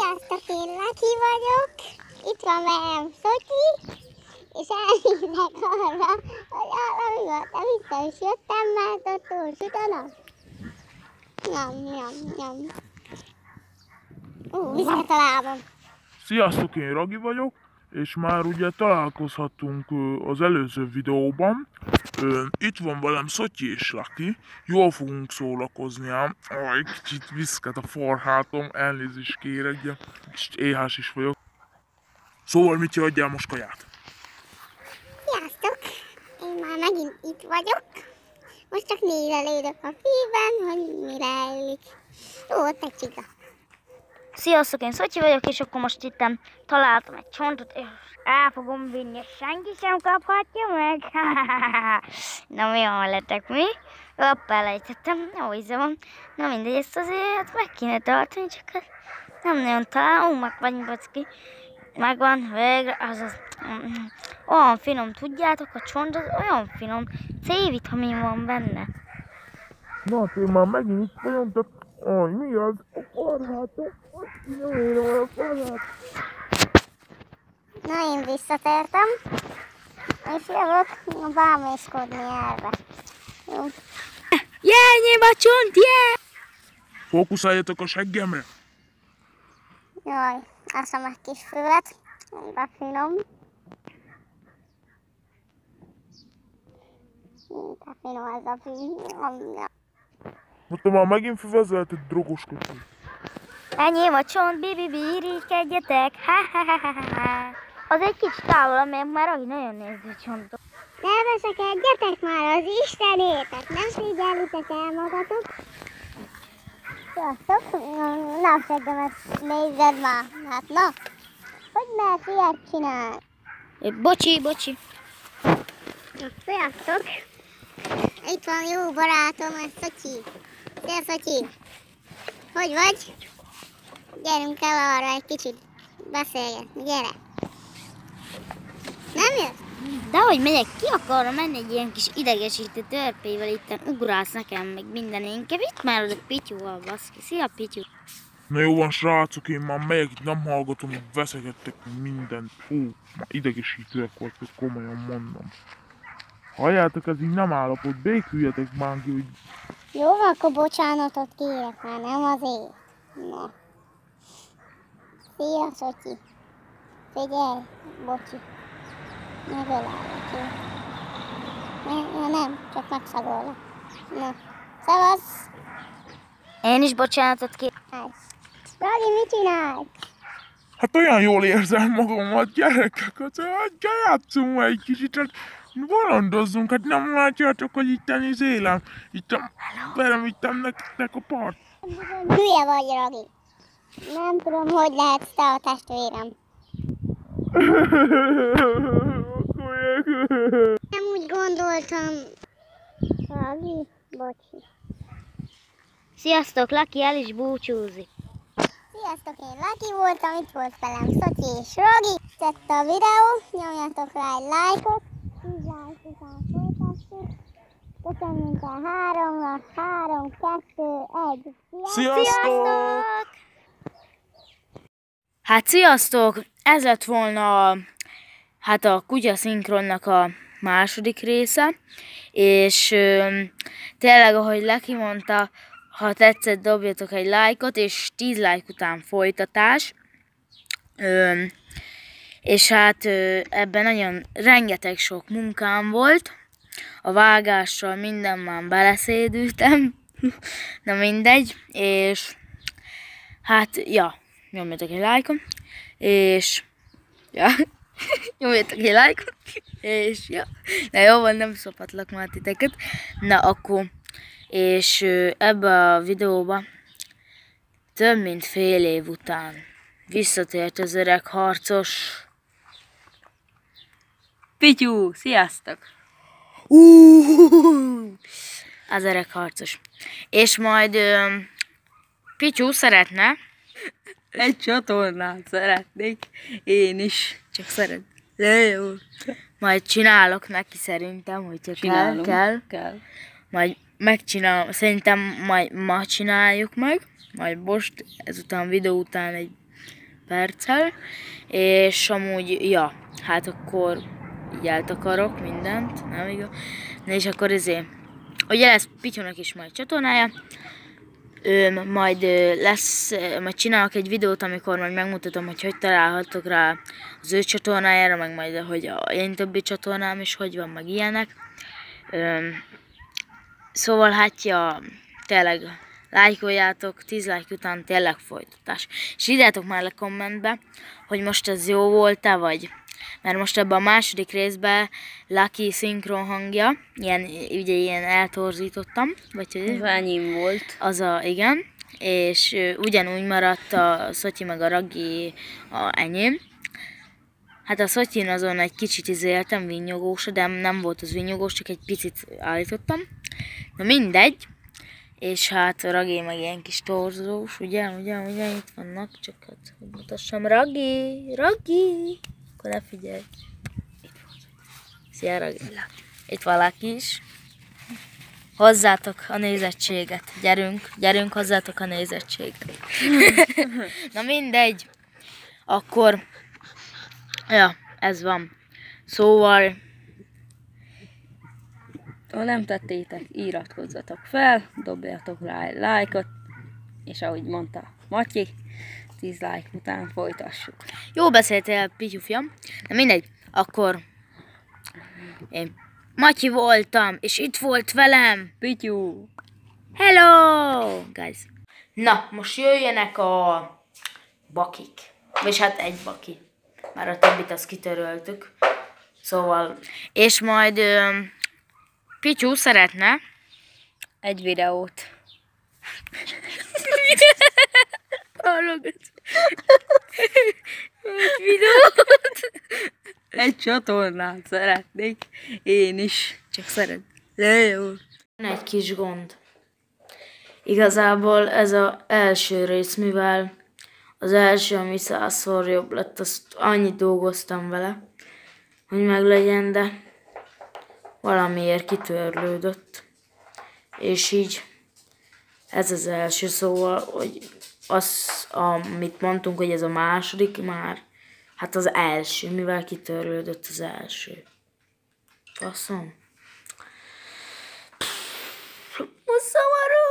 Sziasztok, én Laki vagyok, itt van velem Szotyi, és elhívnak arra, hogy amióta vissza is jöttem, mert ott túl süt a nap. Nyam. Viszont a lábam. Sziasztok, én Ragi vagyok, és már ugye találkozhattunk az előző videóban. Itt van velem Szotyi és Laki, jól fogunk szórakozni ám. Kicsit viszket a farhátom, elnézést kérek, de kicsit éhás is vagyok. Szóval mit adjál most kaját? Sziasztok, én már megint itt vagyok. Most csak nézelődök a fűben, hogy mire ellik. Jó, ott egy csiga. Sziasztok, én Szotyi vagyok, és akkor most itt találtam egy csontot, és el fogom vinni, és senki sem kaphatja meg. Na mi van veletek, mi? Hopp, elejtettem, jó íze van. Na mindegy, ezt azért meg kéne tartani, csak hát nem nagyon találunk, meg vagyunk backi. Megvan, végre, azaz olyan finom, tudjátok, a csont az olyan finom, C-vitamin van benne. Na, hát én már megint itt vagyok, de mi az? A farhátom, nem érom a farhát. Na, én visszatértem, és jövök bámészkodni erre. Jó. Enyém a csont, Fókuszáljatok a seggemre. Jaj, eszem egy kis füvet, de finom. De finom ez a fű. Most te már megint füvezelted, drogoskodni. Enyém a csont, bibi, irigykedjetek, ha. Az egy kicsit távol, mert már Ragi nagyon nézi a csontot. Ne veszekedjetek már az Istenétek, nem figyelitek el magatok. Sziasztok, napseggemet nézzed már, hát na, hogy mersz ilyet csinálni? Bocsi. Sziasztok, itt van jó barátom, ez Szotyi. Szia Szotyi, hogy vagy? Gyerünk el arra egy kicsit beszélgetni, gyere. Nem jössz? Dehogy megyek, ki akarra menni egy ilyen kis idegesítő törpével, itten ugrálsz nekem, meg minden inkább itt már oda Pityúval, baszki. Szia, Pityu! Na jó van, srácok, én már megyek, itt nem hallgatom, hogy veszekedtek mindent. Már idegesítőek vagytok, komolyan mondom. Halljátok, ez így nem állapot, béküljetek már ki, hogy... Jó, akkor bocsánatot kérek már, nem azért. Na. Szia Szotyi. Figyelj, bocsi. Megölállak, jó? Nem, csak megszagollak. Na, szevasz! Én is bocsánatot kérek. Ragi, mit csinálsz? Hát olyan jól érzem magamat, gyerekek, hát játszunk egy kicsit, hát bolondozzunk, hát nem látjátok, hogy itten élem, itten velem vittem nektek a part. Hülye vagy, Ragi. Nem tudom, hogy lehetsz te a testvérem. Nem úgy gondoltam. Ragi, bocsi. Sziasztok, Laki el is búcsúzik. Sziasztok, én Laki voltam, itt volt velem Szotyi és Ragi. Tett a videó, nyomjatok rá egy lájkot. 10 lájk után folytassuk. Köszönjünk el 3-nak, 3, 2, 1. Sziasztok! Hát sziasztok! Ez lett volna a kutya szinkronnak a második része, és tényleg, ahogy Laki mondta, ha tetszett, dobjatok egy lájkot, és 10 lájk után folytatás. És hát ebben nagyon rengeteg sok munkám volt, a vágással minden már beleszédültem, na mindegy, és hát, ja, nyomjatok egy lájkot, és, ja, nyomjatok egy lájkot, és, ja, na jó van, nem szopatlak már titeket, na akkor, és ebbe a videóba több mint fél év után visszatért az öreg harcos Pityu, sziasztok! Az öreg harcos. És majd Pityu szeretne egy csatornát szeretnék. Én is. Csak szeret. Jó. Majd csinálok neki szerintem, hogyha kell. Majd megcsinálom. Szerintem majd ma csináljuk meg. Majd most, ezután videó után egy perccel, és amúgy, ja, hát akkor így eltakarok mindent, nem igaz? Na és akkor ugye lesz Pityónak is majd csatornája, majd majd csinálok egy videót, amikor majd megmutatom, hogy találhatok rá az ő csatornájára, meg majd, hogy a én többi csatornám is hogy van, meg ilyenek. Szóval hát, ja, tényleg lájkoljátok, 10 like után tényleg folytatás. És írjátok már le kommentbe, hogy most ez jó volt-e, vagy... Mert most ebben a második részben Lucky szinkron hangja, ugye ilyen eltorzítottam, vagy hogy... Ez enyém volt. Igen, és ugyanúgy maradt a Szotyi meg a Ragi enyém. Hát a Szotyin azon egy kicsit éltem vinnyogós, de nem volt az vinnyogós, csak egy picit állítottam. Na mindegy, és hát a Ragi meg ilyen kis torzós, ugye, itt vannak, csak hát hogy mutassam, Ragi, akkor ne figyelj. Szia Ragi, itt valaki is. Hozzátok a nézettséget, gyerünk hozzátok a nézettséget. Na mindegy, akkor, ja, ez van. Szóval, Ha nem tettétek, iratkozzatok fel, dobjatok rá egy lájkot, és ahogy mondta Matyi, 10 like után folytassuk. jó beszéltél, Pityufjam. Na mindegy, akkor én Matyi voltam, és itt volt velem. Pityu! Hello, guys! Na, most jöjjenek a bakik. Vagyis hát egy baki. Már a többit azt kitöröltük. Szóval, és majd Pityu szeretne Egy videót. Egy csatornát szeretnék. Én is. Csak szeret. De jó. Van egy kis gond. Igazából ez az első rész, mivel az első, ami 100-szor jobb lett, azt annyit dolgoztam vele, hogy meglegyen, de valamiért kitörlődött. És így ez az első, szóval, hogy az, amit mondtunk, hogy ez a második már, hát az első, mivel kitörlődött az első. Faszom. Szomorú!